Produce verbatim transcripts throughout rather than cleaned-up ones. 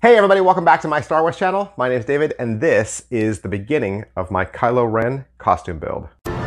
Hey everybody, welcome back to my Star Wars channel. My name is David, and this is the beginning of my Kylo Ren costume build.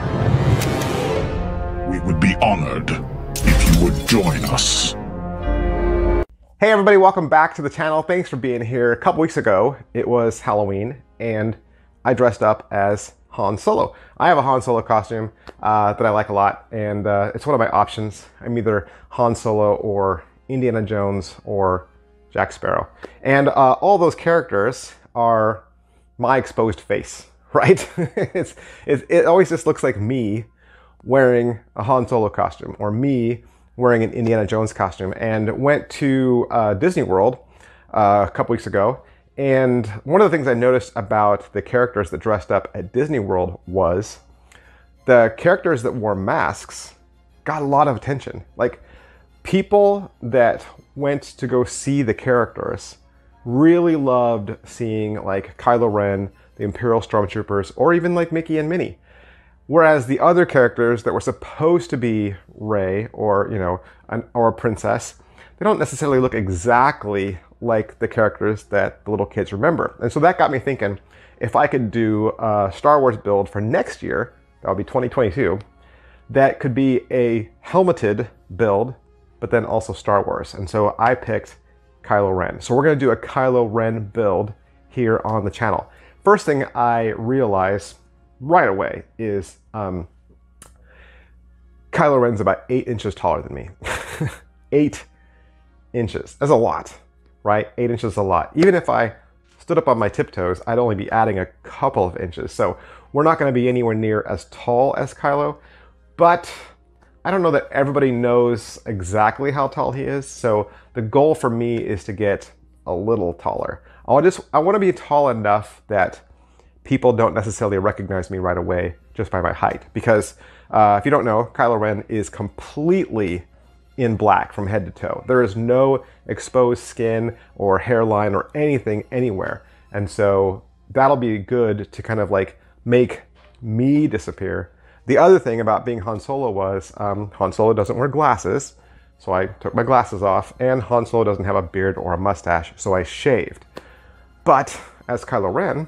We would be honored if you would join us. Hey everybody, welcome back to the channel. Thanks for being here. A couple weeks ago, it was Halloween, and I dressed up as Han Solo. I have a Han Solo costume uh, that I like a lot, and uh, it's one of my options. I'm either Han Solo or Indiana Jones or Jack Sparrow. And uh, all those characters are my exposed face, right? it's, it's, it always just looks like me wearing a Han Solo costume or me wearing an Indiana Jones costume. And went to uh, Disney World uh, a couple weeks ago. And one of the things I noticed about the characters that dressed up at Disney World was the characters that wore masks got a lot of attention. Like, people that went to go see the characters really loved seeing like Kylo Ren, the Imperial Stormtroopers, or even like Mickey and Minnie. Whereas the other characters that were supposed to be Rey or, you know, an, or a princess, they don't necessarily look exactly like the characters that the little kids remember. And so that got me thinking, if I could do a Star Wars build for next year, that would be twenty twenty-two, that could be a helmeted build, but then also Star Wars. And so I picked Kylo Ren. So we're gonna do a Kylo Ren build here on the channel. First thing I realize right away is um, Kylo Ren's about eight inches taller than me. Eight inches, that's a lot, right? Eight inches is a lot. Even if I stood up on my tiptoes, I'd only be adding a couple of inches. So we're not gonna be anywhere near as tall as Kylo, but I don't know that everybody knows exactly how tall he is, so the goal for me is to get a little taller. I just I want to be tall enough that people don't necessarily recognize me right away just by my height. Because uh, if you don't know, Kylo Ren is completely in black from head to toe. There is no exposed skin or hairline or anything anywhere, and so that'll be good to kind of like make me disappear. The other thing about being Han Solo was um, Han Solo doesn't wear glasses, so I took my glasses off, and Han Solo doesn't have a beard or a mustache, so I shaved. But as Kylo Ren,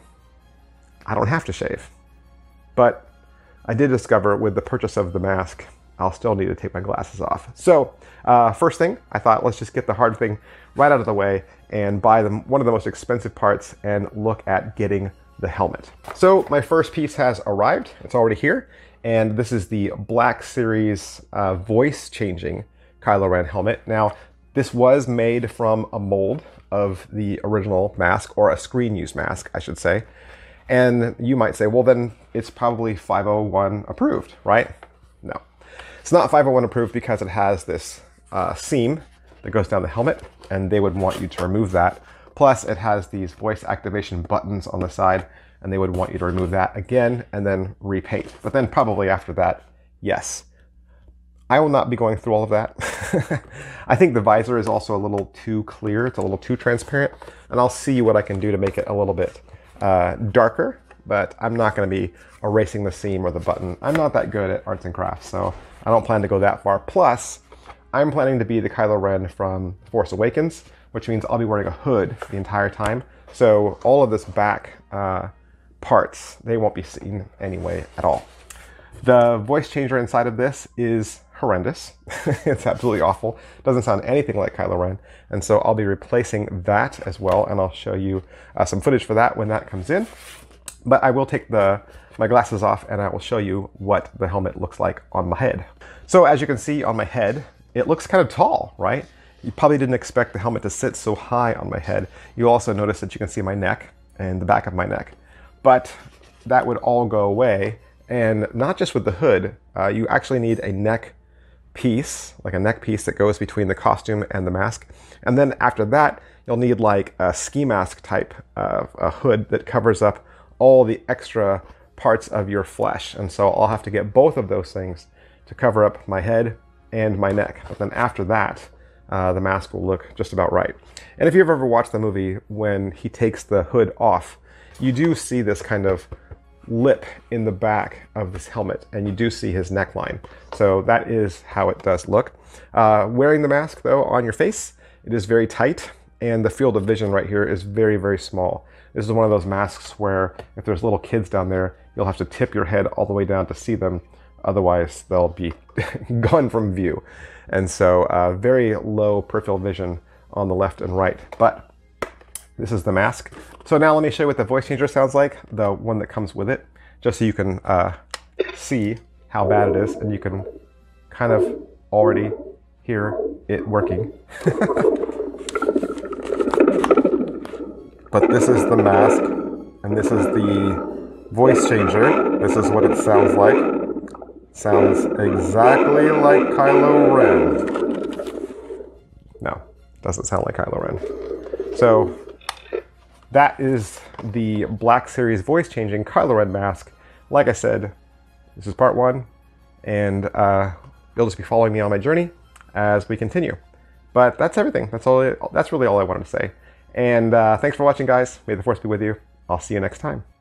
I don't have to shave. But I did discover with the purchase of the mask, I'll still need to take my glasses off. So uh, first thing, I thought let's just get the hard thing right out of the way and buy them one of the most expensive parts and look at getting the helmet. So my first piece has arrived. It's already here. And this is the Black Series uh, voice changing Kylo Ren helmet. Now, this was made from a mold of the original mask, or a screen use mask, I should say. And you might say, well, then it's probably five oh one approved, right? No, it's not five oh one approved because it has this uh, seam that goes down the helmet, and they would want you to remove that. Plus, it has these voice activation buttons on the side, and they would want you to remove that again and then repaint. But then probably after that, yes. I will not be going through all of that. I think the visor is also a little too clear. It's a little too transparent, and I'll see what I can do to make it a little bit uh, darker, but I'm not gonna be erasing the seam or the button. I'm not that good at arts and crafts, so I don't plan to go that far. Plus, I'm planning to be the Kylo Ren from Force Awakens, which means I'll be wearing a hood the entire time. So all of this back uh, parts, they won't be seen anyway at all. The voice changer inside of this is horrendous. It's absolutely awful. Doesn't sound anything like Kylo Ren. And so I'll be replacing that as well, and I'll show you uh, some footage for that when that comes in. But I will take the my glasses off, and I will show you what the helmet looks like on my head. So as you can see on my head, it looks kind of tall, right? You probably didn't expect the helmet to sit so high on my head. You also notice that you can see my neck and the back of my neck. But that would all go away, and not just with the hood. Uh, you actually need a neck piece, like a neck piece that goes between the costume and the mask. And then after that, you'll need like a ski mask type of a hood that covers up all the extra parts of your flesh. And so I'll have to get both of those things to cover up my head and my neck. But then after that, uh, the mask will look just about right. And if you've ever watched the movie, when he takes the hood off, you do see this kind of lip in the back of this helmet, and you do see his neckline. So that is how it does look. Uh, wearing the mask, though, on your face, it is very tight, and the field of vision right here is very, very small. This is one of those masks where if there's little kids down there, you'll have to tip your head all the way down to see them. Otherwise, they'll be gone from view. And so uh, very low peripheral vision on the left and right. But this is the mask. So now let me show you what the voice changer sounds like, the one that comes with it, just so you can uh, see how bad it is, and you can kind of already hear it working. But this is the mask, and this is the voice changer. This is what it sounds like. Sounds exactly like Kylo Ren. No, doesn't sound like Kylo Ren. So that is the Black Series voice changing Kylo Ren mask. Like I said, this is part one, and uh, you'll just be following me on my journey as we continue. But that's everything. That's all. That's really all I wanted to say. And uh, thanks for watching, guys. May the Force be with you. I'll see you next time.